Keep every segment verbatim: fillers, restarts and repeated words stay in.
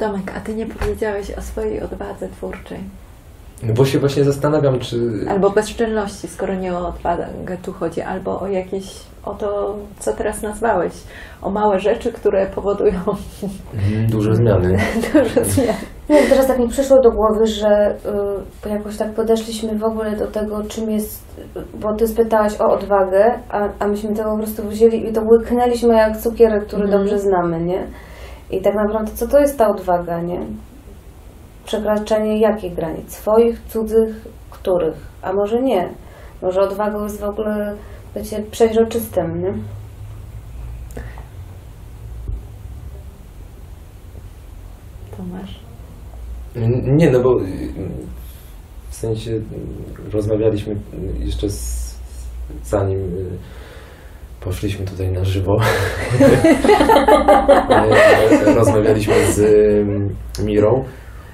Tomek, a ty nie powiedziałeś o swojej odwadze twórczej. No bo się właśnie zastanawiam, czy... Albo bezczelności, skoro nie o odwagę tu chodzi, albo o jakieś, o to, co teraz nazwałeś, o małe rzeczy, które powodują... Mm, duże zmiany. Duże zmiany. No, teraz tak mi przyszło do głowy, że y, jakoś tak podeszliśmy w ogóle do tego, czym jest, bo ty spytałaś o odwagę, a, a myśmy to po prostu wzięli i to łyknęliśmy jak cukierek, który Mhm. dobrze znamy, nie? I tak naprawdę, co to jest ta odwaga, nie? Przekraczanie jakich granic? Swoich, cudzych, których? A może nie? Może odwagą jest w ogóle bycie przeźroczystym, nie? Tomasz. Nie, no bo w sensie rozmawialiśmy jeszcze z, zanim poszliśmy tutaj na żywo. Rozmawialiśmy z Mirą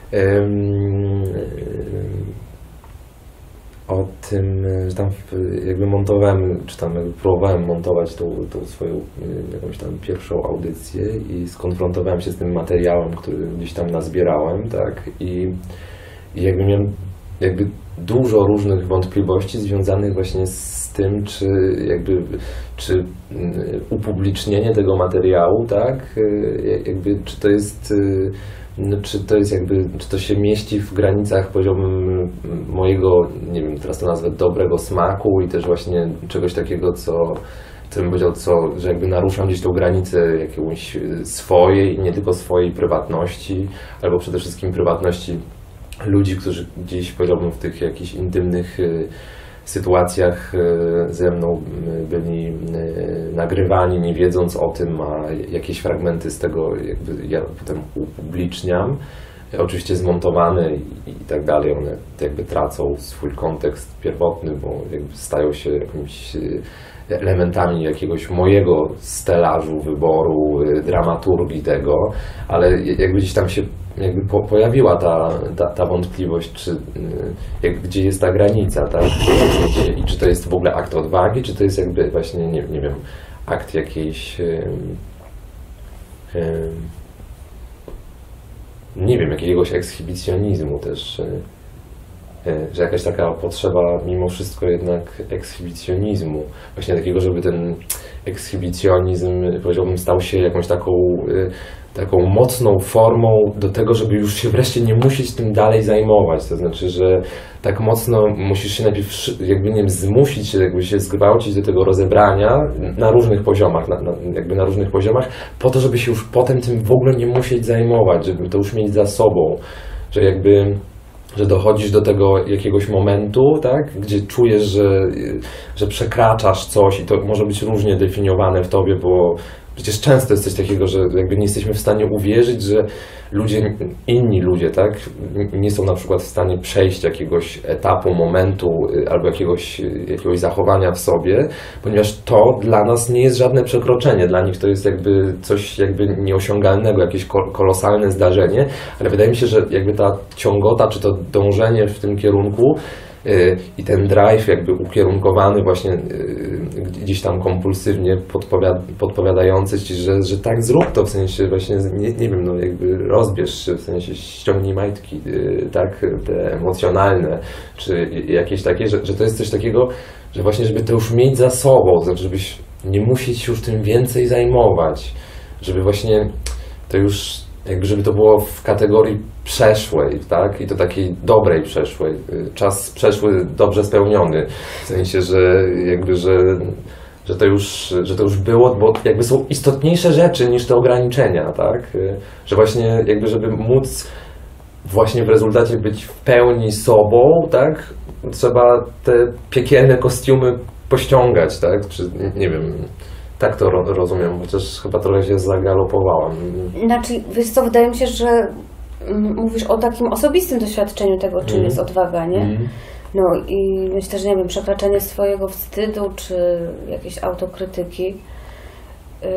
o tym, że tam jakby montowałem, czy tam jakby próbowałem montować tą, tą swoją jakąś tam pierwszą audycję i skonfrontowałem się z tym materiałem, który gdzieś tam nazbierałem, tak, i, i jakby miałem jakby dużo różnych wątpliwości związanych właśnie z tym, czy jakby, czy upublicznienie tego materiału, tak, jakby, czy to jest No, czy to jest jakby, czy to się mieści w granicach poziomem mojego, nie wiem, teraz to nazwę, dobrego smaku i też właśnie czegoś takiego, co, co bym powiedział, co, że jakby naruszam gdzieś tą granicę jakąś swojej i nie tylko swojej prywatności, albo przede wszystkim prywatności ludzi, którzy gdzieś powiedziałbym w tych jakichś intymnych sytuacjach ze mną byli nagrywani, nie wiedząc o tym, a jakieś fragmenty z tego jakby ja potem upubliczniam, oczywiście zmontowane i, i tak dalej, one jakby tracą swój kontekst pierwotny, bo jakby stają się jakimiś elementami jakiegoś mojego stelażu, wyboru, dramaturgii tego, ale jakby gdzieś tam się jakby po, pojawiła ta, ta, ta wątpliwość, czy, jak, gdzie jest ta granica, tak? Gdzie, i czy to jest w ogóle akt odwagi, czy to jest jakby właśnie, nie, nie wiem, akt jakiejś, um, um, nie wiem, jakiegoś ekshibicjonizmu też, że jakaś taka potrzeba mimo wszystko jednak ekshibicjonizmu, właśnie takiego, żeby ten ekshibicjonizm, powiedziałbym, stał się jakąś taką taką mocną formą do tego, żeby już się wreszcie nie musieć tym dalej zajmować. To znaczy, że tak mocno musisz się najpierw jakby nie wiem, zmusić się, jakby się zgwałcić do tego rozebrania na różnych poziomach, na, na, jakby na różnych poziomach, po to, żeby się już potem tym w ogóle nie musieć zajmować, żeby to już mieć za sobą, że jakby że dochodzisz do tego jakiegoś momentu, tak, gdzie czujesz, że, że przekraczasz coś i to może być różnie definiowane w tobie, bo przecież często jest coś takiego, że jakby nie jesteśmy w stanie uwierzyć, że ludzie, inni ludzie, tak, nie są na przykład w stanie przejść jakiegoś etapu, momentu albo jakiegoś, jakiegoś zachowania w sobie, ponieważ to dla nas nie jest żadne przekroczenie, dla nich to jest jakby coś jakby nieosiągalnego, jakieś kolosalne zdarzenie, ale wydaje mi się, że jakby ta ciągota, czy to dążenie w tym kierunku i ten drive jakby ukierunkowany właśnie gdzieś tam kompulsywnie podpowiad podpowiadający ci, że, że tak zrób to, w sensie właśnie, nie, nie wiem, no jakby rozbierz się, w sensie ściągnij majtki, tak, te emocjonalne, czy jakieś takie, że, że to jest coś takiego, że właśnie żeby to już mieć za sobą, to znaczy żebyś nie musieć się już tym więcej zajmować, żeby właśnie to już jakby żeby to było w kategorii przeszłej, tak? I to takiej dobrej przeszłej. Czas przeszły dobrze spełniony. W sensie, że jakby, że, że, to już, że to już było, bo jakby są istotniejsze rzeczy niż te ograniczenia, tak? Że właśnie jakby, żeby móc właśnie w rezultacie być w pełni sobą, tak? Trzeba te piekielne kostiumy pościągać, tak? Czy nie wiem... Tak to ro rozumiem, chociaż chyba trochę się zagalopowałam. Znaczy, wiesz co, wydaje mi się, że mówisz o takim osobistym doświadczeniu tego, czym mm. jest odwaga, nie? Mm. No i myślę, że nie wiem, przekraczanie swojego wstydu, czy jakiejś autokrytyki, yy,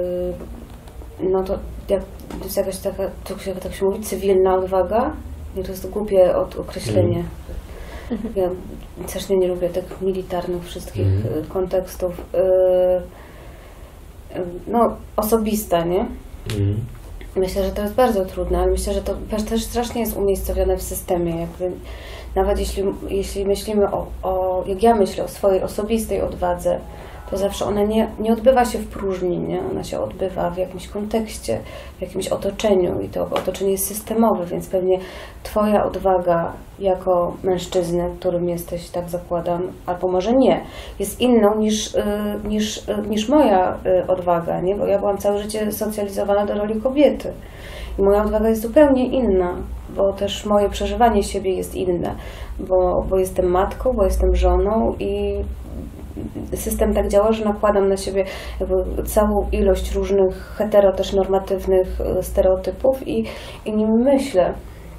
no to, jak, to jest jakaś taka, to się, tak się mówi, cywilna odwaga? Nie, to jest głupie od określenie. Mm. Ja strasznie nie lubię tych militarnych wszystkich mm. kontekstów. Yy, no, osobista, nie? Mm. Myślę, że to jest bardzo trudne, ale myślę, że to też strasznie jest umiejscowione w systemie. Jakby, nawet jeśli, jeśli myślimy o, o, jak ja myślę o swojej osobistej odwadze, to zawsze ona nie, nie odbywa się w próżni, nie? Ona się odbywa w jakimś kontekście, w jakimś otoczeniu i to otoczenie jest systemowe, więc pewnie Twoja odwaga jako mężczyzny, którym jesteś, tak zakładam, albo może nie, jest inną niż, niż, niż moja odwaga, nie? Bo ja byłam całe życie socjalizowana do roli kobiety i moja odwaga jest zupełnie inna, bo też moje przeżywanie siebie jest inne, bo, bo jestem matką, bo jestem żoną i system tak działa, że nakładam na siebie jakby całą ilość różnych hetero, też normatywnych stereotypów i, i nim myślę.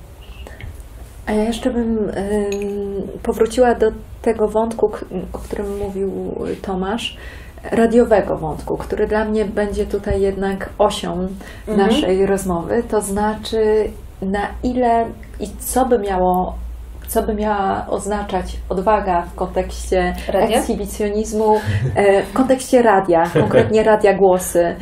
A ja jeszcze bym y, powróciła do tego wątku, o którym mówił Tomasz, radiowego wątku, który dla mnie będzie tutaj jednak osią mhm. naszej rozmowy, to znaczy na ile i co by miało co by miała oznaczać odwaga w kontekście radia? ekshibicjonizmu, w kontekście radia, konkretnie radia głosy.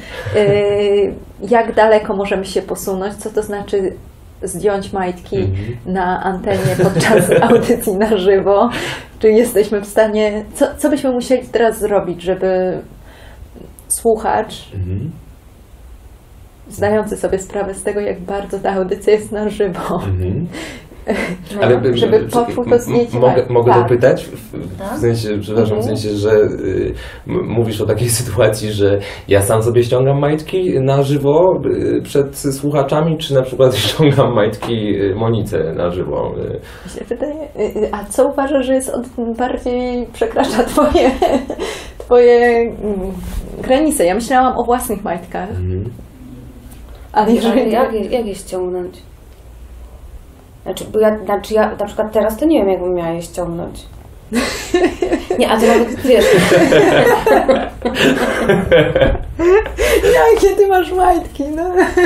Jak daleko możemy się posunąć, co to znaczy zdjąć majtki mm-hmm. na antenie podczas audycji na żywo? Czy jesteśmy w stanie, co, co byśmy musieli teraz zrobić, żeby słuchacz mm-hmm. zdający sobie sprawę z tego, jak bardzo ta audycja jest na żywo, mm-hmm. No, ale żeby poczuł to zdjęcie. Mogę, mogę tak. dopytać? W, w sensie, przepraszam, mhm. w sensie, że y, mówisz o takiej sytuacji, że ja sam sobie ściągam majtki na żywo y, przed słuchaczami, czy na przykład ściągam majtki Monice na żywo? Mi się wydaje, y, a co uważasz, że jest od, bardziej przekracza twoje, twoje mm, granice? Ja myślałam o własnych majtkach. Mhm. Ale jeżeli... jak, je, jak je ściągnąć? Znaczy, bo ja, znaczy ja na przykład teraz to nie wiem, jakbym miała je ściągnąć. Nie, a to nawet wiesz. Jakie ty masz majtki, no.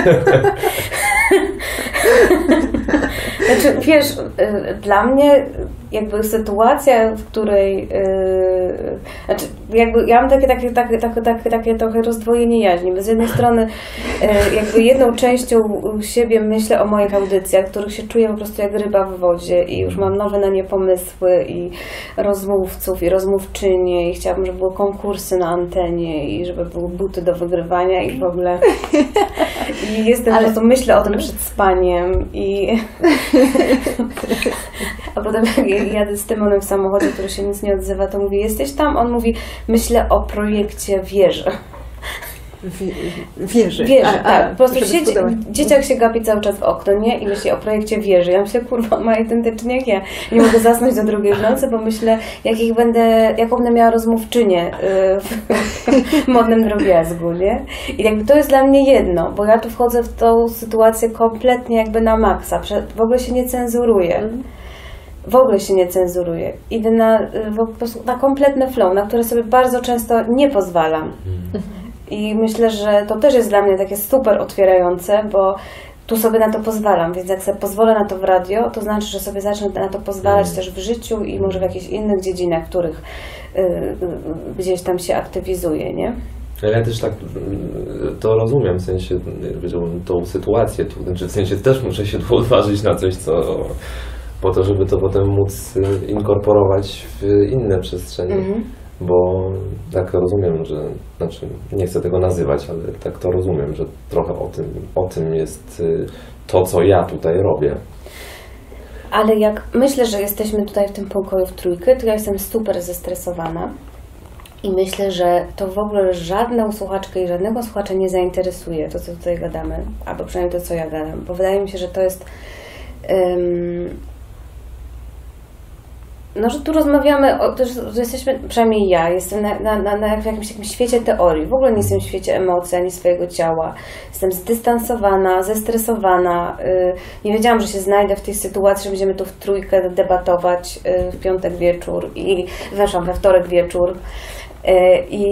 Znaczy, wiesz, dla mnie jakby sytuacja, w której yy, znaczy jakby ja mam takie, takie, takie, takie, takie, takie trochę rozdwojenie jaźni, bo z jednej strony yy, jakby jedną częścią siebie myślę o moich audycjach, których się czuję po prostu jak ryba w wodzie i już mam nowe na nie pomysły i rozmówców i rozmówczynie i chciałabym, żeby były konkursy na antenie i żeby były buty do wygrywania i w ogóle i jestem, ale to myślę o tym przed spaniem i a potem jak jadę z Tymonem w samochodzie, który się nic nie odzywa, to mówię, jesteś tam? On mówi, myślę o projekcie wieży. Wieży. Wieży, a, tak. Po prostu siedzi, dzieciak się gapi cały czas w okno, nie? I myśli o projekcie wieży. Ja myślę, kurwa, ma identycznie jak ja. Nie mogę zasnąć do drugiej w nocy, bo myślę, jakich będę, jaką będę miała rozmówczynię w modnym drobiazgu, nie? I jakby to jest dla mnie jedno, bo ja tu wchodzę w tą sytuację kompletnie jakby na maksa. W ogóle się nie cenzuruję. W ogóle się nie cenzuruję. Idę na, po prostu na kompletny flow, na który sobie bardzo często nie pozwalam. I myślę, że to też jest dla mnie takie super otwierające, bo tu sobie na to pozwalam, więc jak sobie pozwolę na to w radio, to znaczy, że sobie zacznę na to pozwalać mm. też w życiu i może w jakichś innych dziedzinach, w których y, y, gdzieś tam się aktywizuje, nie? Ale ja też tak to rozumiem, w sensie tą sytuację, tu, znaczy w sensie też muszę się tu odważyć na coś, co po to, żeby to potem móc inkorporować w inne przestrzenie. Mm-hmm. Bo tak rozumiem, że, znaczy nie chcę tego nazywać, ale tak to rozumiem, że trochę o tym, o tym jest to, co ja tutaj robię. Ale jak myślę, że jesteśmy tutaj w tym pokoju w trójkę, to ja jestem super zestresowana i myślę, że to w ogóle żadną słuchaczkę i żadnego słuchacza nie zainteresuje to, co tutaj gadamy, albo przynajmniej to, co ja gadam, bo wydaje mi się, że to jest... Um, No, że tu rozmawiamy, o, to, że jesteśmy, przynajmniej ja, jestem na, na, na, na jakimś, jakimś świecie teorii, w ogóle nie jestem w świecie emocji, ani swojego ciała. Jestem zdystansowana, zestresowana. Yy, nie wiedziałam, że się znajdę w tej sytuacji, że będziemy tu w trójkę debatować yy, w piątek wieczór i weszłam we wtorek wieczór. Yy, I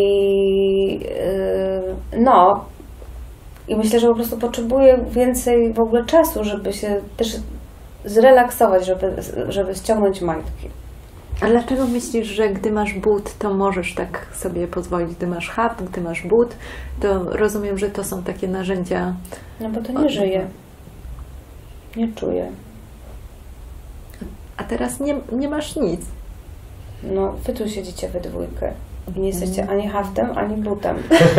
yy, no, i myślę, że po prostu potrzebuję więcej w ogóle czasu, żeby się też zrelaksować, żeby, żeby ściągnąć majtki. A dlaczego myślisz, że gdy masz but, to możesz tak sobie pozwolić? Gdy masz haft, gdy masz but, to rozumiem, że to są takie narzędzia... No bo to nie żyje. Nie czuję. A teraz nie, nie masz nic. No, wy tu siedzicie we dwójkę. I nie jesteście ani haftem, ani butem.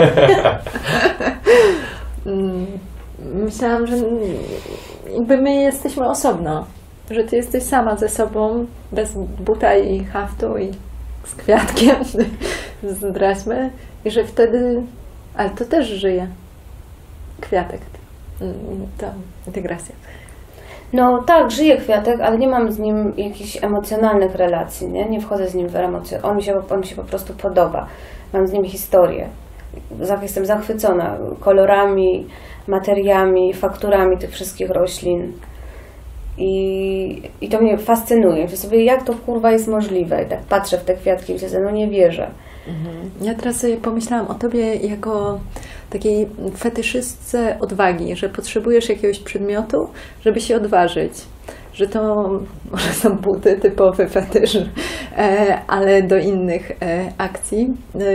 Myślałam, że jakby my jesteśmy osobno. Że ty jesteś sama ze sobą, bez buta i haftu i z kwiatkiem, z draśmy. I że wtedy... Ale to też żyje. Kwiatek. To integracja. No tak, żyje kwiatek, ale nie mam z nim jakichś emocjonalnych relacji, nie? Nie wchodzę z nim w emocje. On mi się, on mi się po prostu podoba. Mam z nim historię. Jestem zachwycona kolorami, materiami, fakturami tych wszystkich roślin. I, I to mnie fascynuje. Myślę sobie, jak to kurwa jest możliwe. I tak patrzę w te kwiatki i myślę, no nie wierzę. Mhm. Ja teraz sobie pomyślałam o tobie jako takiej fetyszystce odwagi, że potrzebujesz jakiegoś przedmiotu, żeby się odważyć. Że to może są buty, typowy fetysz, ale do innych akcji.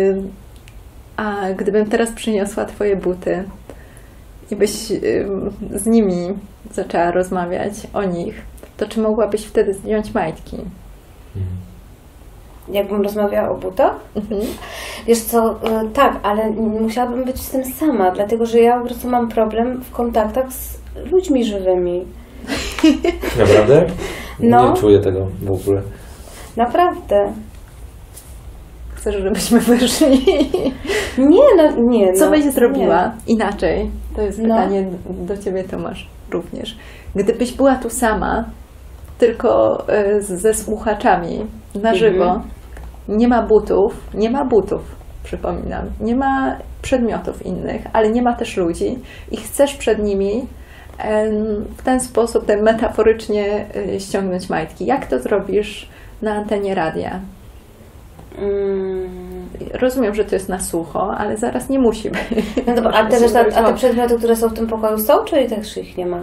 A gdybym teraz przyniosła twoje buty i byś z nimi zaczęła rozmawiać o nich, to czy mogłabyś wtedy zdjąć majtki? Mhm. Jakbym rozmawiała o butach? Mhm. Wiesz co, tak, ale musiałabym być z tym sama, dlatego że ja po prostu mam problem w kontaktach z ludźmi żywymi. Naprawdę? No. Nie czuję tego w ogóle. Naprawdę. Chcesz, żebyśmy wyszli? Nie, no nie. No, Co byś zrobiła nie. inaczej? To jest No. pytanie do ciebie, Tomasz, również. Gdybyś była tu sama, tylko y, ze słuchaczami, na żywo, Mhm. nie ma butów, nie ma butów, przypominam, nie ma przedmiotów innych, ale nie ma też ludzi i chcesz przed nimi em, w ten sposób, ten metaforycznie y, ściągnąć majtki. Jak to zrobisz na antenie radia? Mm. Rozumiem, że to jest na sucho, ale zaraz nie musi być. No dobra, a te, reszta, a te przedmioty, które są w tym pokoju są, czy też ich nie ma?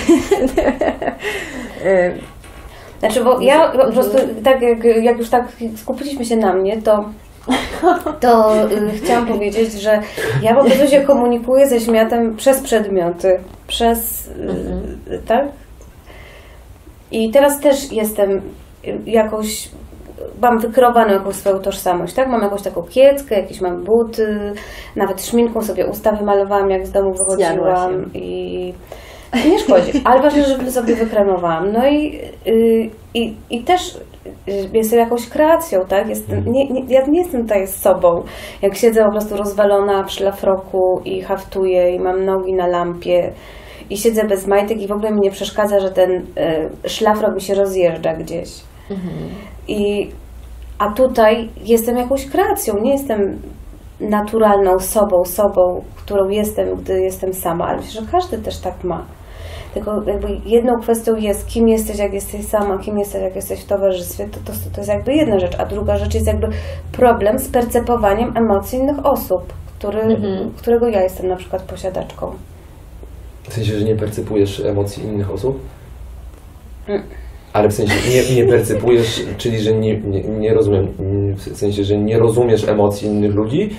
Znaczy, bo ja po prostu, tak jak, jak już tak skupiliśmy się na mnie, to, to y, chciałam powiedzieć, że ja po prostu się komunikuję ze światem przez przedmioty, przez, y, tak? I teraz też jestem jakoś, mam wykreowaną jakąś swoją tożsamość, tak? Mam jakąś taką kieckę, jakieś mam buty, nawet szminką sobie usta wymalowałam, jak z domu wychodziłam i nie szkodzi, ale ważne, żeby sobie wykremowałam. No i, y, i, i też jestem jakąś kreacją, tak? Jestem, nie, nie, ja nie jestem tutaj z sobą. Jak siedzę po prostu rozwalona w szlafroku i haftuję i mam nogi na lampie i siedzę bez majtek i w ogóle mi nie przeszkadza, że ten y, szlafrok mi się rozjeżdża gdzieś. Mhm. I, a tutaj jestem jakąś kreacją, nie jestem naturalną sobą, sobą, którą jestem, gdy jestem sama, ale myślę, że każdy też tak ma. Tylko jakby jedną kwestią jest, kim jesteś, jak jesteś sama, kim jesteś, jak jesteś w towarzystwie, to, to, to jest jakby jedna rzecz, a druga rzecz jest jakby problem z percepowaniem emocji innych osób, który, mhm. którego ja jestem na przykład posiadaczką. W sensie, że nie percypujesz emocji innych osób? Mm. Ale w sensie nie, nie percypujesz, czyli że nie, nie, nie rozumiem, w sensie, że nie rozumiesz emocji innych ludzi?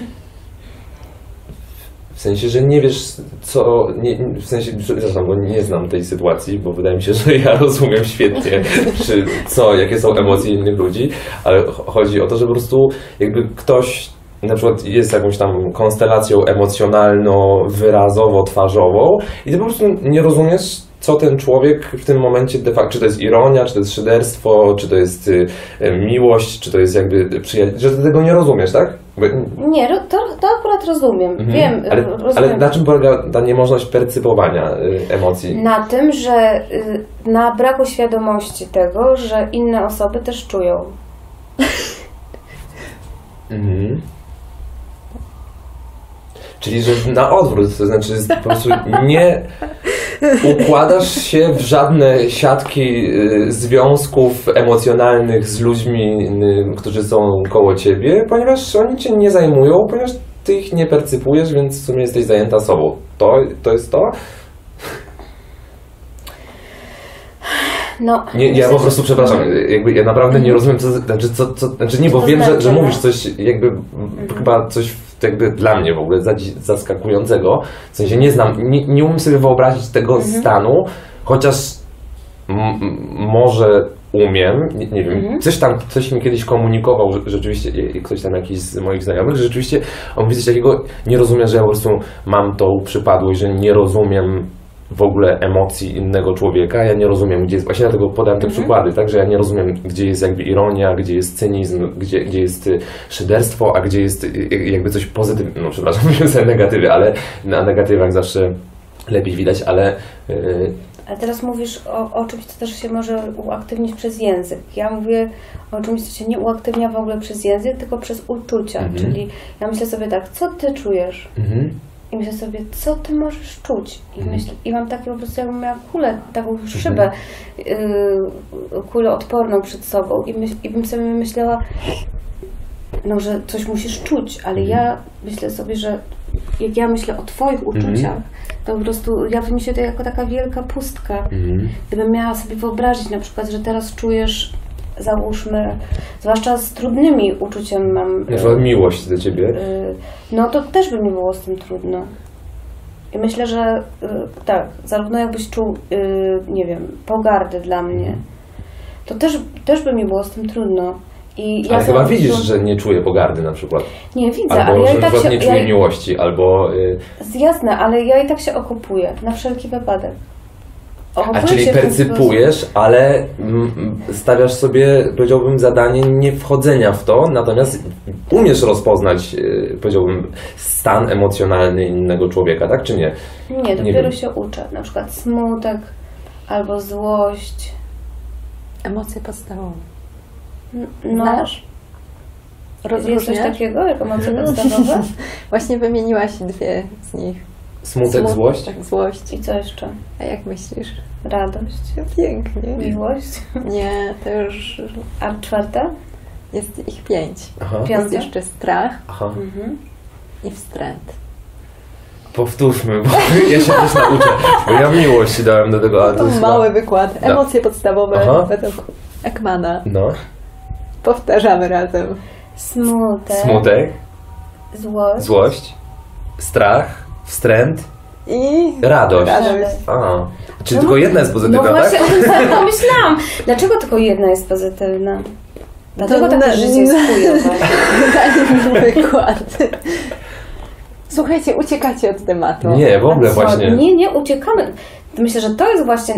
W sensie, że nie wiesz co, nie, w sensie, przepraszam, bo nie znam tej sytuacji, bo wydaje mi się, że ja rozumiem świetnie, czy co, jakie są emocje innych ludzi, ale chodzi o to, że po prostu jakby ktoś na przykład jest jakąś tam konstelacją emocjonalno-wyrazowo-twarzową i ty po prostu nie rozumiesz, co ten człowiek w tym momencie de facto, czy to jest ironia, czy to jest szyderstwo, czy to jest y, miłość, czy to jest jakby przyjaźń, że ty tego nie rozumiesz, tak? Nie, to, to akurat rozumiem, mhm. wiem. Ale, rozumiem. ale na czym polega ta niemożność percypowania y, emocji? Na tym, że y, na braku świadomości tego, że inne osoby też czują. Mhm. Czyli, że na odwrót, to znaczy po prostu nie układasz się w żadne siatki y, związków emocjonalnych z ludźmi, y, którzy są koło ciebie, ponieważ oni cię nie zajmują, ponieważ ty ich nie percypujesz, więc w sumie jesteś zajęta sobą. To, to jest to? No, Nie, ja myślę, po prostu że... przepraszam, jakby ja naprawdę nie rozumiem, co, znaczy, co, co, znaczy nie, bo to wiem, znaczy, że, że no? mówisz coś jakby, mhm. chyba coś jakby dla mnie w ogóle zaskakującego, w sensie nie znam, nie, nie umiem sobie wyobrazić tego mhm. stanu, chociaż m, może umiem, nie, nie wiem, mhm. coś tam, coś mi kiedyś komunikował, że, rzeczywiście, ktoś tam jakiś z moich znajomych, że rzeczywiście on mówi coś takiego, nie rozumiem, że ja po prostu mam tą przypadłość, że nie rozumiem w ogóle emocji innego człowieka, ja nie rozumiem, gdzie jest, właśnie dlatego podałem te mhm. przykłady, tak, że ja nie rozumiem, gdzie jest jakby ironia, gdzie jest cynizm, gdzie, gdzie jest szyderstwo, a gdzie jest jakby coś pozytywnego, no przepraszam, mówię sobie negatywy, ale na negatywach zawsze lepiej widać, ale... Yy... Ale teraz mówisz o, o czymś, co też się może uaktywnić przez język. Ja mówię o czymś, co się nie uaktywnia w ogóle przez język, tylko przez uczucia, mhm. czyli ja myślę sobie tak, co ty czujesz? Mhm. I myślę sobie, co ty możesz czuć? I, myślę, i mam takie po prostu, jakbym miała kulę, taką szybę, yy, kulę odporną przed sobą. I, myśl, I bym sobie myślała, no, że coś musisz czuć, ale ja myślę sobie, że jak ja myślę o twoich uczuciach, to po prostu jawi mi się to jako taka wielka pustka. Gdybym miała sobie wyobrazić na przykład, że teraz czujesz, załóżmy, zwłaszcza z trudnymi uczuciem mam... Na przykład miłość do ciebie. Yy, no to też by mi było z tym trudno. I myślę, że yy, tak, zarówno jakbyś czuł, yy, nie wiem, pogardę dla mnie, to też, też by mi było z tym trudno. I ja ale chyba prostu... widzisz, że nie czuję pogardy na przykład. Nie, widzę, albo, ale ja że i tak się... nie czuję ja... miłości, albo... Yy... Jasne, ale ja i tak się okupuję, na wszelki wypadek. A czyli percypujesz, ale stawiasz sobie, powiedziałbym, zadanie nie wchodzenia w to, natomiast umiesz rozpoznać, powiedziałbym, stan emocjonalny innego człowieka, tak czy nie? Nie, dopiero nie się uczę. Na przykład smutek albo złość. Emocje podstawowe. No. Znasz? Jest coś takiego, jak emocje podstawowe? Właśnie wymieniłaś dwie z nich. Smutek, Smutek, złość? Tak, złość. I co jeszcze? A jak myślisz? Radość. Pięknie. Miłość? Nie, to już... A czwarta? Jest ich pięć. Aha. Jest jeszcze strach. Aha. Mhm. I wstręt. Powtórzmy, bo ja się też nauczę. Bo ja miłość dałem do tego, ale to jest mały wykład. Emocje no. podstawowe Aha. według Ekmana. No. Powtarzamy razem. Smutek. Smutek. Złość. Złość. Strach. Wstręt. I radość. radość. A. Czyli no, tylko jedna jest pozytywna, no tak? No właśnie o tym sobie pomyślałam. Dlaczego tylko jedna jest pozytywna? Dlaczego to takie na, życie jest chujowe? Daj mi wykład. Słuchajcie, uciekacie od tematu. Nie, w ogóle właśnie. Nie, nie uciekamy. Myślę, że to jest właśnie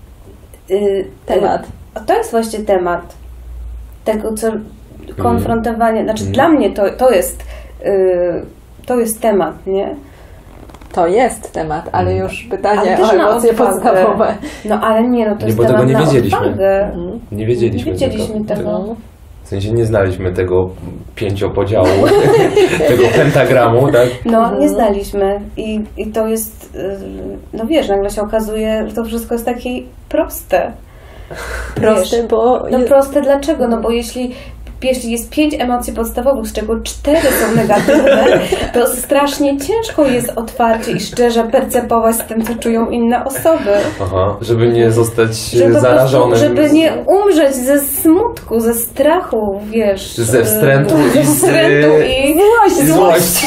yy, temat. Yy, to jest właśnie temat tego, co konfrontowanie, mm. znaczy mm. dla mnie to, to jest yy, to jest temat, nie? To jest temat, ale już pytanie o emocje podstawowe. No ale nie, no to nie, jest bo temat tego nie na wiedzieliśmy. odwagę. Nie wiedzieliśmy, nie wiedzieliśmy tego. tego. W sensie nie znaliśmy tego pięciopodziału, tego pentagramu, tak? No, nie znaliśmy. I, i to jest, no wiesz, nagle się okazuje, że to wszystko jest takie proste. Proste, wiesz, bo... No proste dlaczego? No bo jeśli, jeśli jest pięć emocji podstawowych, z czego cztery są negatywne, to strasznie ciężko jest otwarcie i szczerze percepować z tym, co czują inne osoby. Aha, żeby nie zostać żeby zarażonym. Żeby nie umrzeć ze smutku, ze strachu, wiesz. Ze wstrętu i ze wstrętu i złości. złości.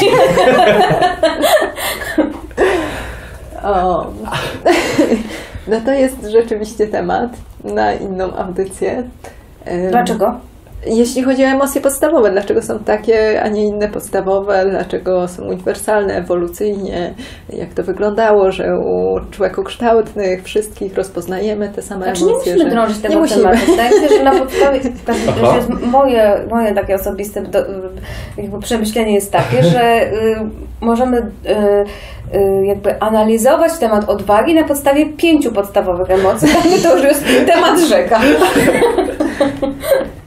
O. No to jest rzeczywiście temat na inną audycję. Dlaczego? Jeśli chodzi o emocje podstawowe, dlaczego są takie, a nie inne podstawowe, dlaczego są uniwersalne, ewolucyjnie, jak to wyglądało, że u człowiekokształtnych wszystkich rozpoznajemy te same znaczy, emocje. Nie musimy drążyć tego tematu. Wydaje mi się, że na podstawie, to jest moje, moje takie osobiste do, jakby przemyślenie jest takie, że y, możemy y, y, jakby analizować temat odwagi na podstawie pięciu podstawowych emocji. To już jest temat rzeka.